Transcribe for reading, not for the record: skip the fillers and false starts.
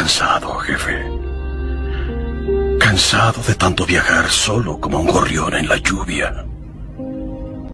cansado, jefe. Cansado de tanto viajar solo como un gorrión en la lluvia.